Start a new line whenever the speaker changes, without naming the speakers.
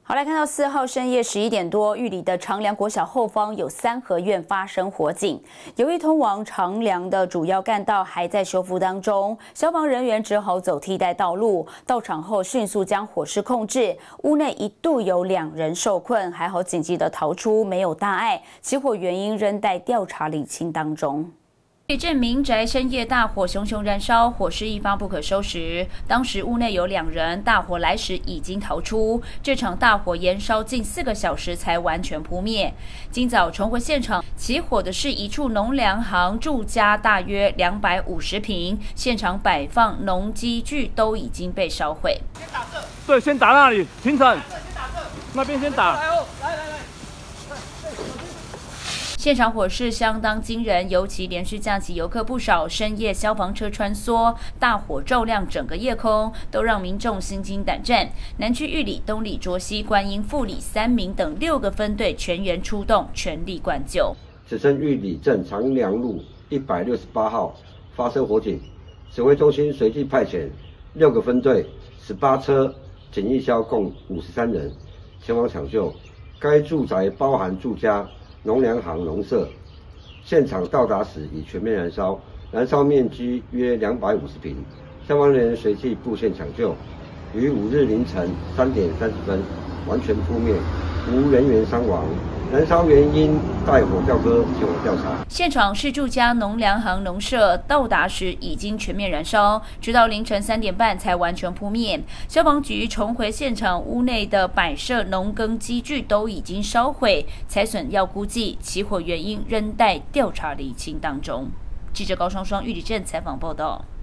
好，来看到4号深夜11点多，玉里的长良国小后方有3合院发生火警，由于通往长良的主要干道还在修复当中，消防人员只好走替代道路。到场后迅速将火势控制，屋内一度有2人受困，还好紧急的逃出，没有大碍。起火原因仍待调查厘清当中。 地震民宅深夜大火熊熊燃烧，火势一发不可收拾。当时屋内有2人，大火来时已经逃出。这场大火延烧近4个小时才完全扑灭。今早重回现场，起火的是一处农粮行住家，大约250坪，现场摆放农机具都已经被烧毁。
先打这，
对，先打那里，清晨，那边先打。
来，
现场火势相当惊人，尤其连续假期游客不少，深夜消防车穿梭，大火照亮整个夜空，都让民众心惊胆战。南区玉里、东里、卓溪、观音、富里、三民等6个分队全员出动，全力灌救。
此称玉里镇长良路168号发生火警，指挥中心随即派遣6个分队、18车警役消共53人前往抢救。该住宅包含住家、农粮行、农舍，现场到达时已全面燃烧，燃烧面积约250坪。消防人员随即布线抢救，于5日凌晨3点30分完全扑灭，无人员伤亡。燃烧原因待火调科前往调查。
现场是住家农粮行农舍，到达时已经全面燃烧，直到凌晨3点半才完全扑灭。消防局重回现场，屋内的摆设农耕机具都已经烧毁，财损要估计，起火原因仍待调查厘清当中。记者高双双玉里镇采访报道。